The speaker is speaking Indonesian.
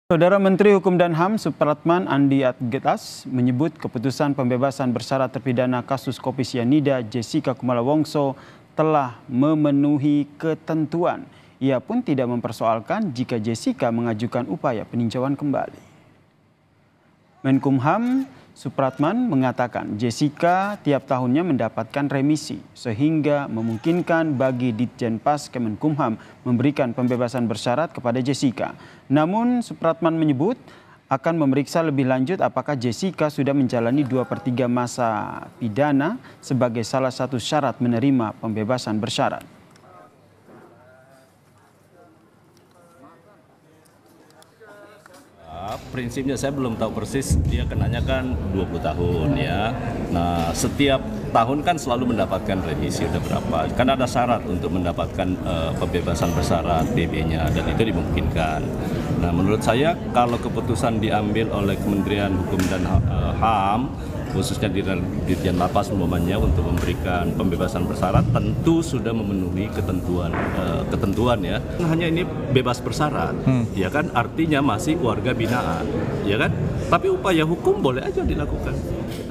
Saudara Menteri Hukum dan HAM Supratman Andi Adgetas menyebut keputusan pembebasan bersyarat terpidana kasus kopi sianida Jessica Kumala Wongso telah memenuhi ketentuan. Ia pun tidak mempersoalkan jika Jessica mengajukan upaya peninjauan kembali. Menkumham Supratman mengatakan Jessica tiap tahunnya mendapatkan remisi sehingga memungkinkan bagi Ditjenpas Kemenkumham memberikan pembebasan bersyarat kepada Jessica. Namun Supratman menyebut akan memeriksa lebih lanjut apakah Jessica sudah menjalani 2/3 masa pidana sebagai salah satu syarat menerima pembebasan bersyarat. Prinsipnya saya belum tahu persis, dia kenanya kan 20 tahun ya. Nah setiap tahun kan selalu mendapatkan remisi, udah berapa. Kan ada syarat untuk mendapatkan pembebasan bersyarat PB-nya dan itu dimungkinkan. Nah menurut saya kalau keputusan diambil oleh Kementerian Hukum dan HAM, khususnya di Dirjen Lapas umpamanya untuk memberikan pembebasan bersyarat tentu sudah memenuhi ketentuan ya. Hanya ini bebas bersyarat, ya kan artinya masih warga binaan, ya kan. Tapi upaya hukum boleh aja dilakukan.